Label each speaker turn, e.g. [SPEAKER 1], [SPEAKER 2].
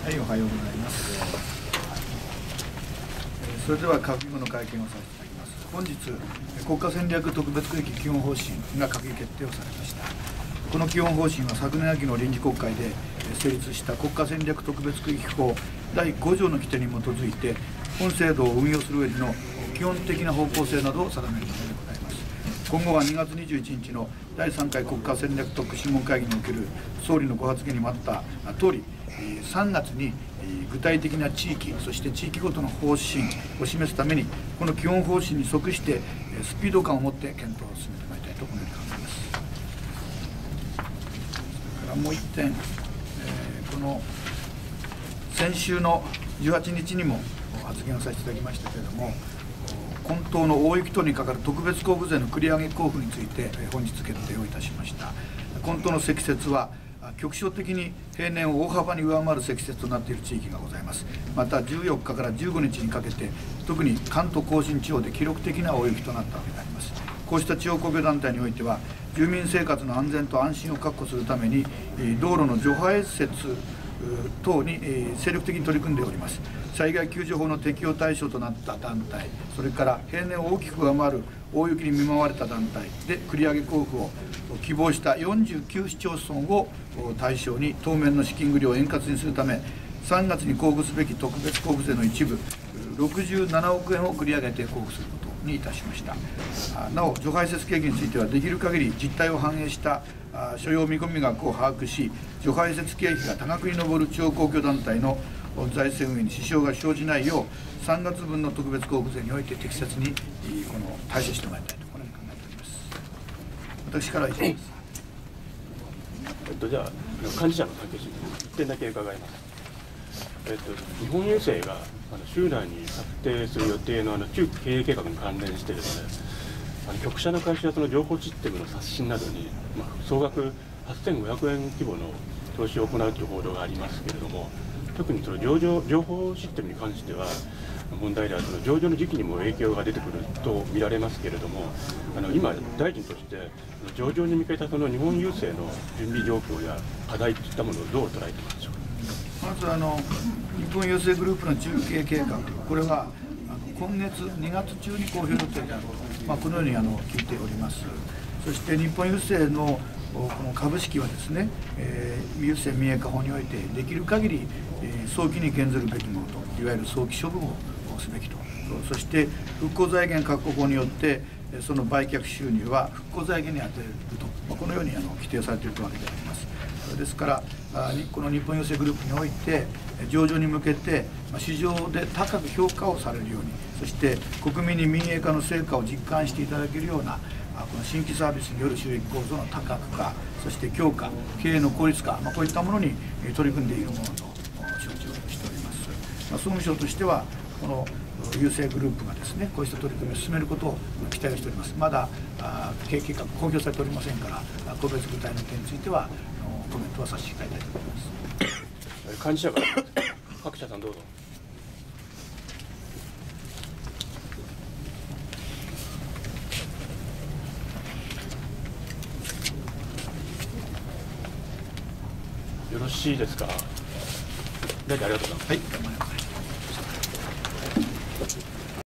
[SPEAKER 1] はい、おはようございます。それでは閣議後の会見をさせていただきます。本日、国家戦略特別区域基本方針が閣議決定をされました。この基本方針は昨年秋の臨時国会で成立した国家戦略特別区域法第5条の規定に基づいて、本制度を運用する上での基本的な方向性などを定めるものでございます。今後は2月21日の第3回国家戦略特区諮問会議における総理のご発言にもあった通り、3月に具体的な地域、そして地域ごとの方針を示すために、この基本方針に即してスピード感を持って検討を進めてまいりたいとこのように考えます。それからもう一点、この先週の18日にも発言をさせていただきましたけれども、今冬の大雪等にかかる特別交付税の繰り上げ交付について本日決定をいたしました。今冬の積雪は局所的に平年を大幅に上回る積雪となっている地域がございます。また14日から15日にかけて、特に関東甲信地方で記録的な大雪となったわけであります。こうした地方公共団体においては、住民生活の安全と安心を確保するために、道路の除排雪等に精力的に取り組んでおります。災害救助法の適用対象となった団体、それから平年を大きく上回る大雪に見舞われた団体で繰り上げ交付を希望した49市町村を対象に当面の資金繰りを円滑にするため、3月に交付すべき特別交付税の一部67億円を繰り上げて交付することにいたしました。なお、除排雪経費についてはできる限り実態を反映した所要見込み額を把握し、除排雪経費が多額に上る地方公共団体の財政運営に支障が生じないよう、3月分の特別交付税において適切に対処してまいりたいとこのように考えております。私からは以上です。
[SPEAKER 2] じゃあ幹事社の関係者に1点だけ伺います。日本郵政が週内に策定する予定の中期経営計画に関連してですね、局社の会社やその情報システムの刷新などに、総額8500円規模の投資を行うという報道がありますけれども、特にその情報システムに関しては問題であるその上場の時期にも影響が出てくると見られますけれども、今大臣として上場に向けたその日本郵政の準備状況や課題といったものをどう捉えていますでしょうか。
[SPEAKER 1] まず日本郵政グループの中期経営計画、これは今月2月中に公表予定であると、このように聞いております。そして日本郵政のこの株式はですね、郵政民営化法においてできる限り早期に減ずるべきものと、いわゆる早期処分をすべきと、そして復興財源確保法によってその売却収入は復興財源に充てると、このように規定されているわけであります。ですからこの日本郵政グループにおいて上場に向けて市場で高く評価をされるように、そして国民に民営化の成果を実感していただけるようなこの新規サービスによる収益構造の多角化、そして強化、経営の効率化、こういったものに取り組んでいるものと承知をしております。総務省としてはこの郵政グループがですね、こうした取り組みを進めることを期待をしております。まだ経営計画公表されておりませんから、個別具体の件についてはコメントは差し控えたいと思います。
[SPEAKER 2] 幹事社から各社さんどうぞ。よろしいですか。大臣ありがとうございます。
[SPEAKER 1] はい、頑張ります。